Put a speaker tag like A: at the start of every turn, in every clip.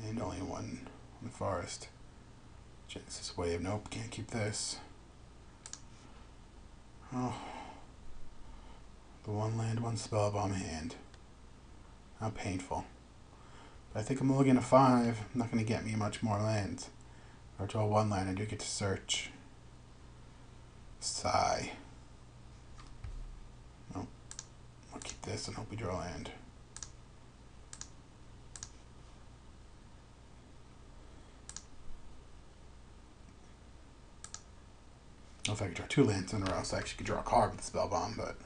A: And only one in the forest. Genesis Wave. Nope, can't keep this. Oh. The one land, one spell bomb hand. How painful. But I think I'm looking at 5. Not going to get me much more lands. If I draw one land, I do get to search. Sigh. Nope. I'll keep this and hope we draw land. I don't know if I could draw 2 lands in a row, so I actually could draw a card with the spell bomb, but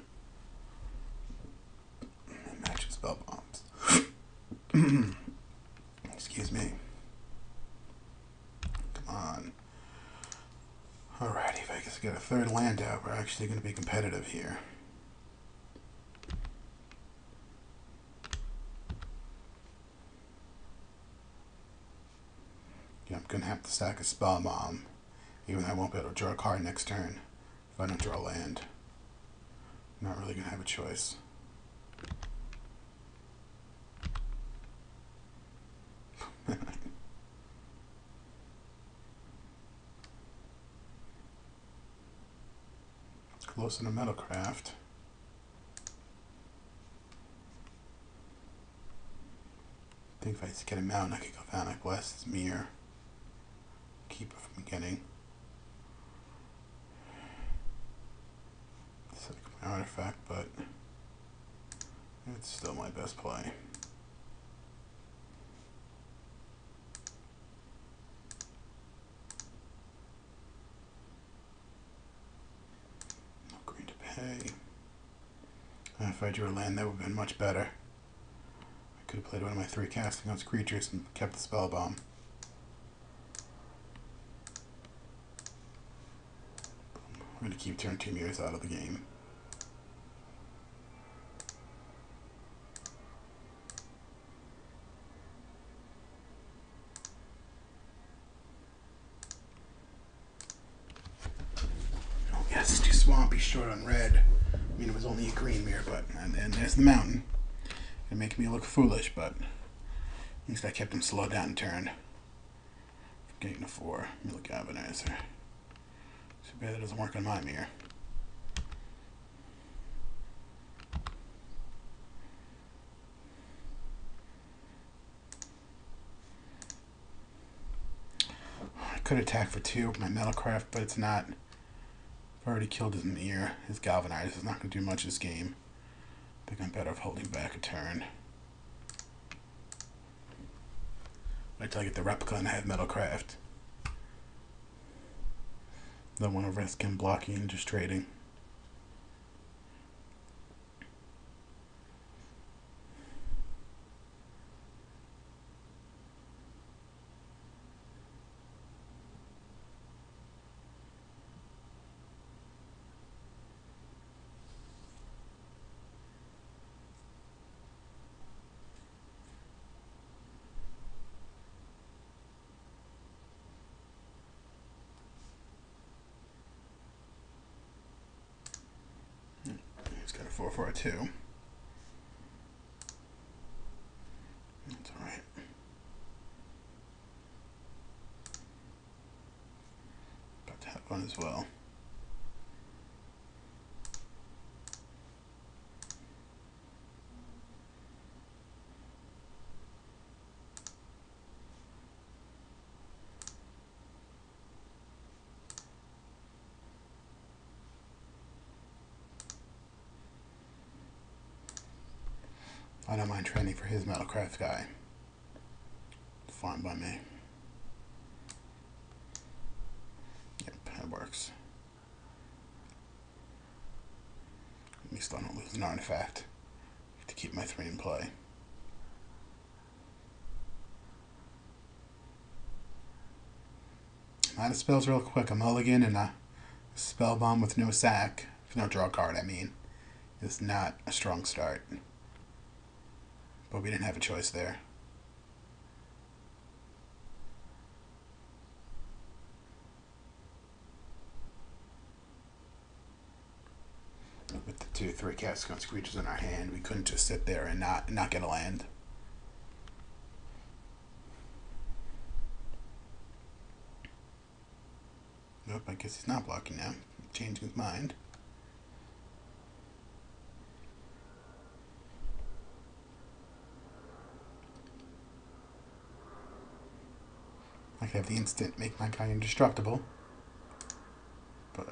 A: matching spell bombs. Excuse me. Come on. Alrighty, if I guess I get a 3rd land out, we're actually going to be competitive here. Yeah, I'm going to have to sack a spell bomb. Even though I won't be able to draw a card next turn if I don't draw land. I'm not really going to have a choice. Close in a Metalcraft. I think if I just get him out, I could go Galvanic Blast his mirror. Keep it from getting. It's like my artifact, but it's still my best play. No green to pay. And if I drew a land, that would have been much better. I could have played one of my 3 casting those creatures and kept the spell bomb. I'm going to keep turn 2 mirrors out of the game. Oh yes, it's too swampy, short on red. I mean, it was only a green mirror, but and then there's the mountain. It makes me look foolish, but at least I kept him slowed down in turn. Getting to 4. Let me look at Galvanizer. Too bad that doesn't work on my mirror. I could attack for 2 with my Metalcraft, but it's not. I've already killed his mirror. His Galvanizer is not going to do much this game. I think I'm better off holding back a turn. Wait till I get the replica and I have Metalcraft. Don't want to risk him blocking and just trading. He's got a 4 for a 2. That's alright. About to have one as well. I don't mind training for his Metalcraft guy. Fine by me. Yep, that works. At least I don't lose an artifact to keep my 3 in play. I'm out of spells real quick. A mulligan and a spell bomb with no sack. If no draw card, I mean. Is not a strong start. But we didn't have a choice there. With the 2/3 casting creatures in our hand, we couldn't just sit there and not get a land. Nope, I guess he's not blocking now. Changing his mind. I could have the instant make my guy indestructible. But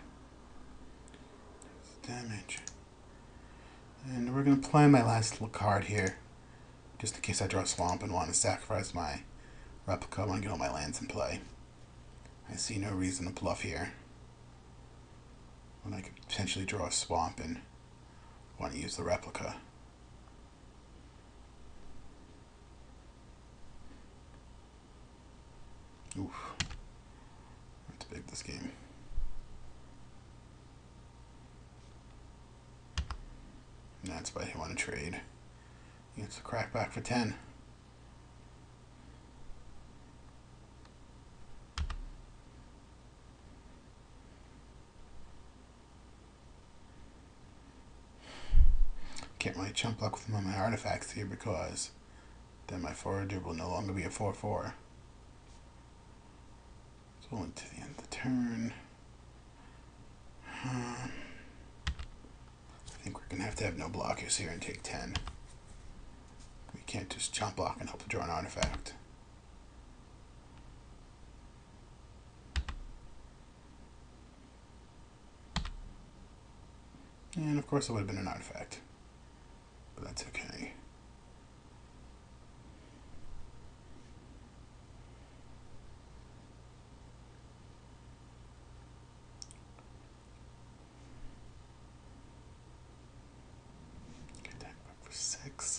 A: damage. And we're going to play my last little card here. Just in case I draw a swamp and want to sacrifice my replica. I want to get all my lands in play. I see no reason to bluff here. When I could potentially draw a swamp and want to use the replica. Oof. That's big, this game. And that's why I want to trade. He gets a crack back for 10. Can't really chump block with my artifacts here because then my forager will no longer be a 4/4. So only to the end of the turn. I think we're going to have no blockers here and take 10. We can't just chump block and hope to draw an artifact. And of course it would have been an artifact. But that's okay. Attack back for 6.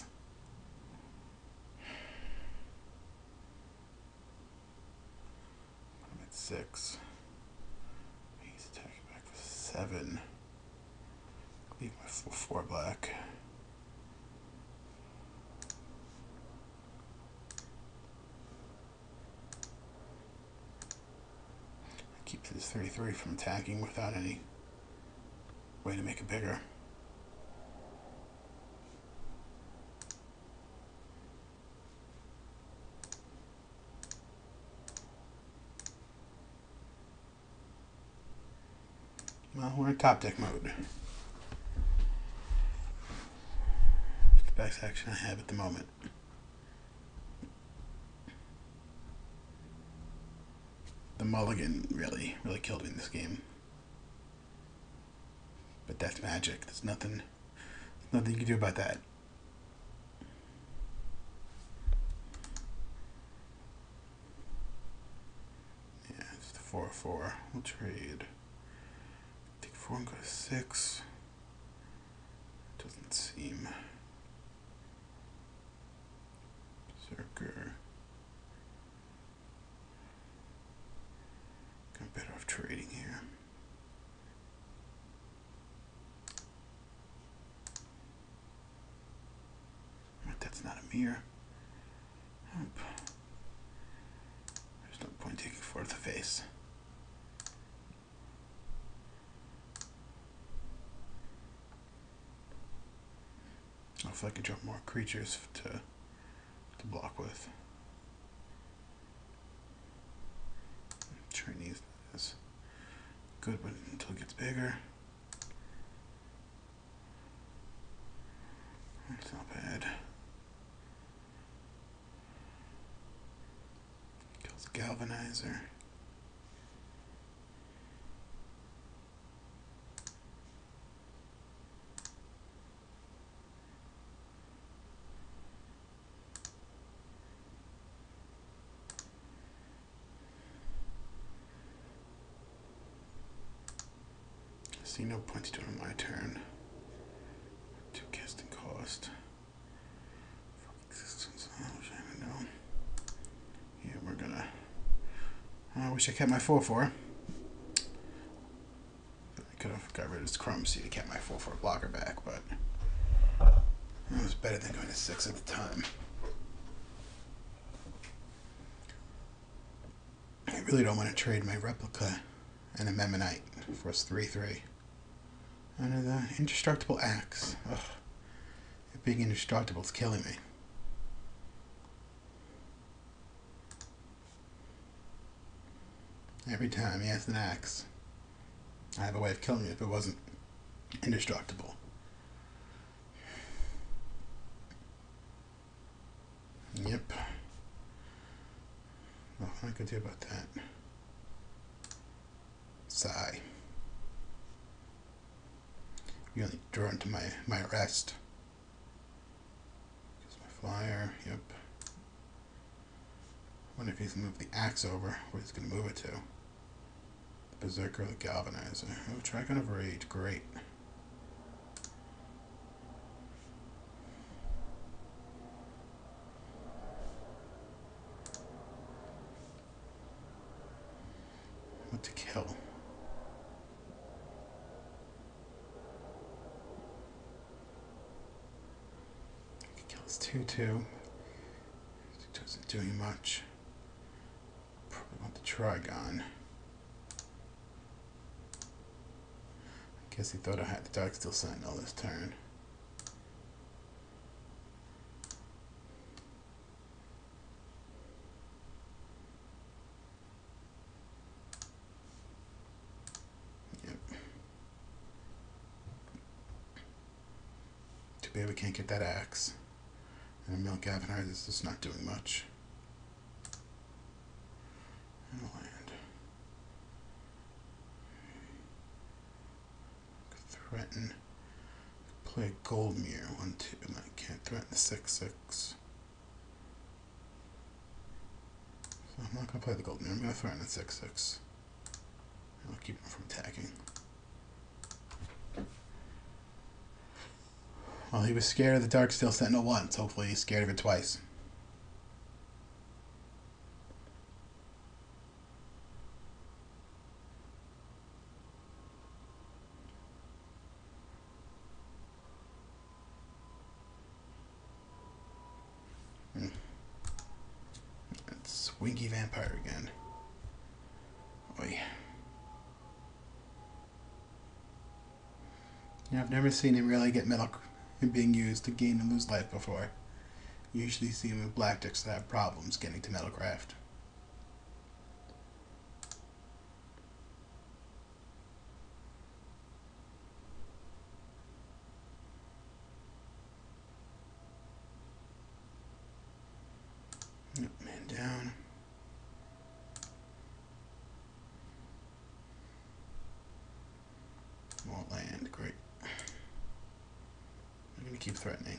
A: I'm at 6. He's attacking back for 7. Leave my 4/4 black. Keeps his 3/3 from attacking without any way to make it bigger. Well, we're in top deck mode. It's the best action I have at the moment. The mulligan really killed me in this game. But that's magic. There's nothing you can do about that. Yeah, it's the 4/4. We'll trade. Take 4 and go to 6. Doesn't seem. Berserker. I'm better off trading here. But that's not a mirror. Nope. There's no point taking 4 to the face. If I could drop more creatures to block with. Chinese is good, but until it gets bigger. That's not bad. Kills Galvanizer. See no point to do it on my turn. 2 casting cost. Existence. I don't know. Yeah, we're gonna. I wish I kept my 4/4. I could have got rid of this Chrome Seed to kept my 4/4 blocker back, but it was better than going to 6 at the time. I really don't want to trade my replica and a Memmonite for a 3/3. And the indestructible axe. Ugh. Being indestructible is killing me. Every time he has an axe. I have a way of killing it if it wasn't indestructible. Yep. Nothing I could do about that. Sigh. You only draw into my rest. Here's my flyer. Yep. Wonder if he's gonna move the axe over. Where he's gonna move it to? The berserker or the galvanizer? Oh, Trigon of Rage. Great. What to kill? Kills 2/2. 2 isn't doing much. Probably want the Trigon. I guess he thought I had the Darksteel Sentinel this turn. Yep. Too bad we can't get that axe. And a Milk Galvanizer is just not doing much. And a land. Threaten. Play Goldmere. 1/2. And I can't threaten the 6/6. So I'm not going to play the Goldmere. I'm going to threaten the 6/6. And I'll keep him from attacking. Well, he was scared of the Darksteel Sentinel once. Hopefully he's scared of it twice. It's Winky Vampire again. Oy. Yeah, I've never seen him really get metal being used to gain and lose life before. You usually see him with black decks that have problems getting to Metalcraft. Yep, man down. More land, great. I'm going to keep threatening.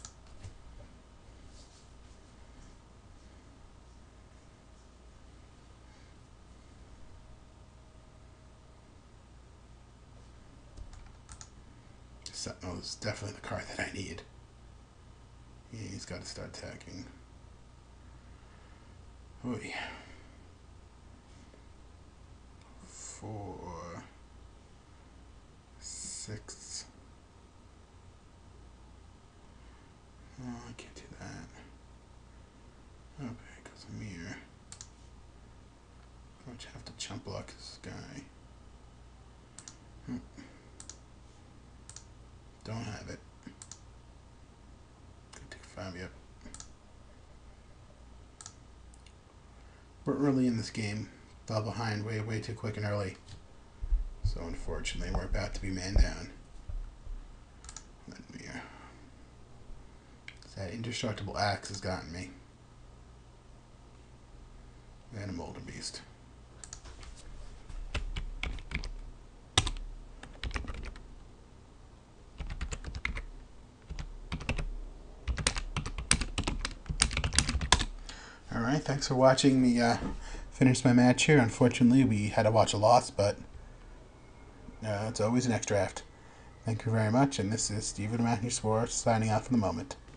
A: Sentinel is definitely the card that I need. Yeah, he's got to start attacking. Oy. 4, 6. Oh, I can't do that. Oh, there goes a mirror. I would have to chump block this guy. Don't have it. Could take 5, yep. We're early in this game. Fell behind way too quick and early. So unfortunately, we're about to be man down. Let me. That indestructible axe has gotten me. And a Molder Beast. Alright, thanks for watching me finish my match here. Unfortunately, we had to watch a loss, but it's always an next draft. Thank you very much, and this is SteveOMS signing out for the moment.